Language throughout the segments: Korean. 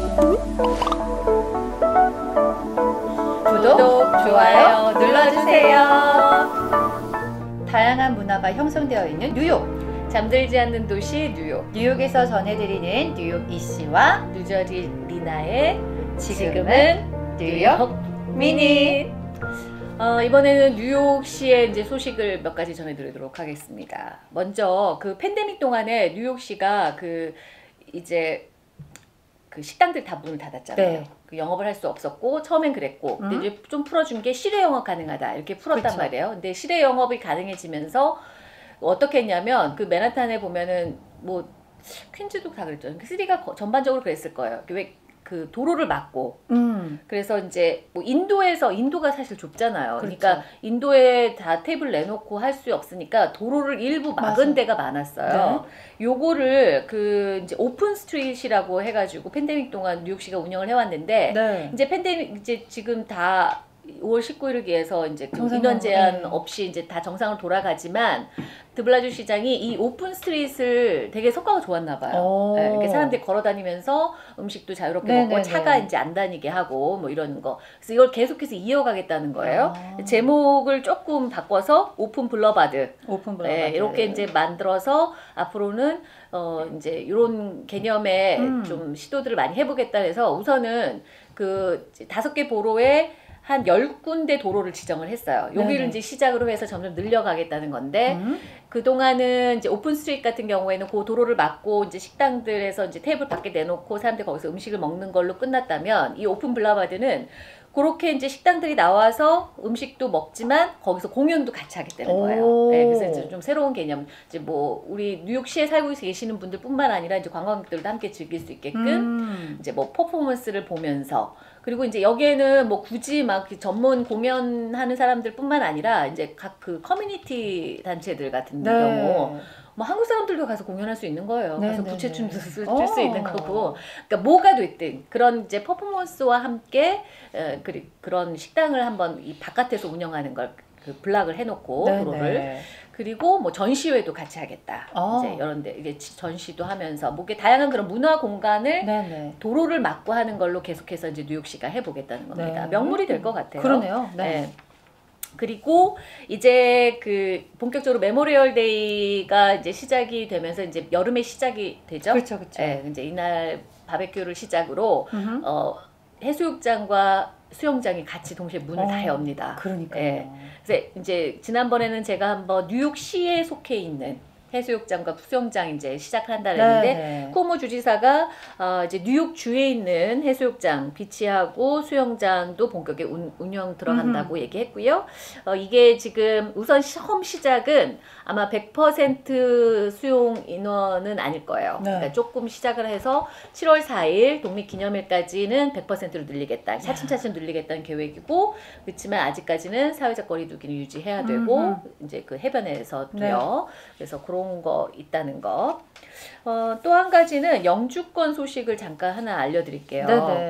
구독, 좋아요 눌러주세요. 다양한 문화가 형성되어 있는 뉴욕. 잠들지 않는 도시 뉴욕. 뉴욕에서 전해드리는 뉴욕 이씨와 뉴저지 리나의 지금은 뉴욕 미닛. 이번에는 뉴욕시의 이제 소식을 몇 가지 전해드리도록 하겠습니다. 먼저 그 팬데믹 동안에 뉴욕시가 이제 식당들 다 문을 닫았잖아요. 네. 영업을 할 수 없었고 처음엔 그랬고 근데 이제 좀 풀어준 게 실외 영업 가능하다 이렇게 풀었단 그쵸. 말이에요. 근데 실외 영업이 가능해지면서 어떻게 했냐면 맨하탄에 보면은 뭐 퀸즈도 다 그랬죠. 시리가 전반적으로 그랬을 거예요. 왜 도로를 막고 그래서 이제 뭐 인도가 사실 좁잖아요. 그렇죠. 그러니까 인도에 다 테이블 내놓고 할 수 없으니까 도로를 일부 막은 데가 많았어요. 네. 요거를 이제 오픈 스트릿이라고 해가지고 팬데믹 동안 뉴욕시가 운영을 해왔는데 네. 이제 지금 다 5월 19일을 기해서 이제 인원 제한 없이 이제 다 정상으로 돌아가지만 드블라주 시장이 이 오픈 스트릿을 되게 성과가 좋았나 봐요. 네, 이렇게 사람들이 걸어 다니면서 음식도 자유롭게 먹고 차가 이제 안 다니게 하고 뭐 이런 거. 그래서 이걸 계속해서 이어가겠다는 거예요. 제목을 조금 바꿔서 오픈 블러바드. 네, 이렇게 이제 만들어서 앞으로는 이제 이런 개념의 좀 시도들을 많이 해보겠다 해서 우선은 5개 보로에 한 10군데 도로를 지정을 했어요. 여기를 이제 시작으로 해서 점점 늘려가겠다는 건데, 그동안은 이제 오픈 스트리트 같은 경우에는 그 도로를 막고 이제 식당들에서 이제 테이블 밖에 내놓고 사람들이 거기서 음식을 먹는 걸로 끝났다면, 이 오픈 블라바드는 그렇게 이제 식당들이 나와서 음식도 먹지만 거기서 공연도 같이 하겠다는 거예요. 네, 그래서 이제 좀 새로운 개념. 이제 뭐 우리 뉴욕시에 살고 계시는 분들뿐만 아니라 이제 관광객들도 함께 즐길 수 있게끔 이제 뭐 퍼포먼스를 보면서 그리고 이제 여기에는 뭐 굳이 막 전문 공연하는 사람들뿐만 아니라 이제 각 커뮤니티 단체들 같은 경우. 뭐 한국 사람들도 가서 공연할 수 있는 거예요. 가서 부채춤도 쓸 수 있는 거고. 그러니까 뭐가 됐든 그런 이제 퍼포먼스와 함께 그런 식당을 한번 이 바깥에서 운영하는 걸 블락을 해놓고 도로를. 그리고 뭐 전시회도 같이 하겠다. 이제 이런데 이게 전시도 하면서 뭐 다양한 그런 문화 공간을 도로를 막고 하는 걸로 계속해서 이제 뉴욕시가 해보겠다는 겁니다. 명물이 될 것 같아요. 그러네요. 네. 그리고 이제 본격적으로 메모리얼 데이가 이제 시작이 되면서 이제 여름에 시작이 되죠. 그렇죠, 그렇죠. 네, 이제 이날 바베큐를 시작으로 해수욕장과 수영장이 같이 동시에 문을 다 엽니다. 그러니까요. 네. 그래서 이제 지난번에는 제가 한번 뉴욕시에 속해 있는 해수욕장과 수영장 이제 시작한다 그랬는데 쿠오모 주지사가 이제 뉴욕 주에 있는 해수욕장, 비치하고 수영장도 본격에 운영 들어간다고 얘기했고요. 이게 지금 우선 처음 시작은 아마 100% 수용 인원은 아닐 거예요. 그러니까 조금 시작을 해서 7월 4일 독립기념일까지는 100%로 늘리겠다. 차츰차츰 늘리겠다는 계획이고 그렇지만 아직까지는 사회적 거리 두기는 유지해야 되고 이제 해변에서도요. 그래서 그런 거 있다는 거. 또 한 가지는 영주권 소식을 잠깐 하나 알려드릴게요.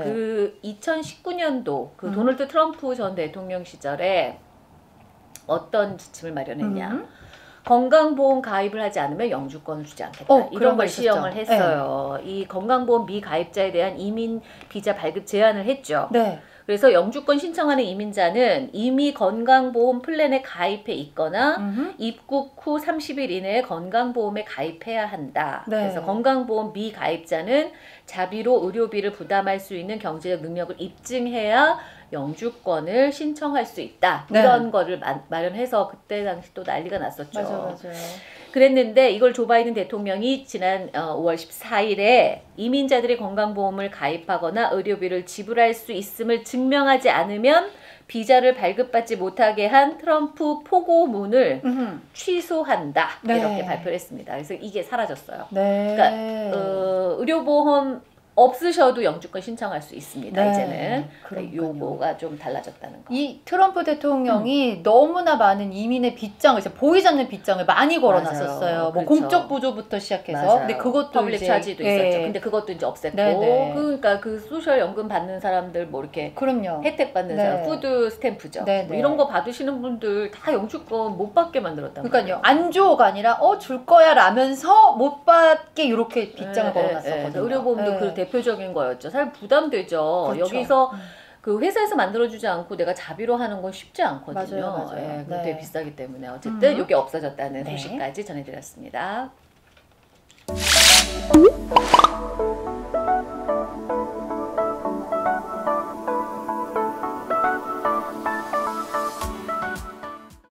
2019년도 도널드 트럼프 전 대통령 시절에 어떤 지침을 마련했냐. 건강보험 가입을 하지 않으면 영주권을 주지 않겠다. 이런 걸 시행을 했어요. 이 건강보험 미가입자에 대한 이민 비자 발급 제한을 했죠. 그래서 영주권 신청하는 이민자는 이미 건강보험 플랜에 가입해 있거나 입국 후 30일 이내에 건강보험에 가입해야 한다. 그래서 건강보험 미가입자는 자비로 의료비를 부담할 수 있는 경제적 능력을 입증해야 영주권을 신청할 수 있다. 이런 거를 마련해서 그때 당시 또 난리가 났었죠. 맞아요. 그랬는데 이걸 조 바이든 대통령이 지난 5월 14일에 이민자들이 건강보험을 가입하거나 의료비를 지불할 수 있음을 증명하지 않으면 비자를 발급받지 못하게 한 트럼프 포고문을 취소한다. 이렇게 발표를 했습니다. 그래서 이게 사라졌어요. 그러니까 의료보험 없으셔도 영주권 신청할 수 있습니다. 이제는 요거가 좀 달라졌다는 거. 이 트럼프 대통령이 너무나 많은 이민의 빗장을 보이지 않는 빗장을 많이 걸어놨었어요. 뭐 공적 보조부터 시작해서. 근데 그것도 퍼블릭 차지도 있었죠. 근데 그것도 이제 없앴고. 그러니까 소셜 연금 받는 사람들 뭐 이렇게 혜택 받는 사람, 푸드 스탬프죠. 뭐 이런 거 받으시는 분들 다 영주권 못 받게 만들었단 말이에요. 그러니까요. 안 줘가 아니라 줄 거야 라면서 못 받게 이렇게 빗장을 걸어놨었거든요. 의료보험도 그 대표적인 거였죠. 사실 부담되죠. 그렇죠. 여기서 그 회사에서 만들어주지 않고 내가 자비로 하는 건 쉽지 않거든요. 맞아요, 맞아요. 예, 네. 되게 비싸기 때문에 어쨌든 이게 없어졌다는 네. 소식까지 전해드렸습니다.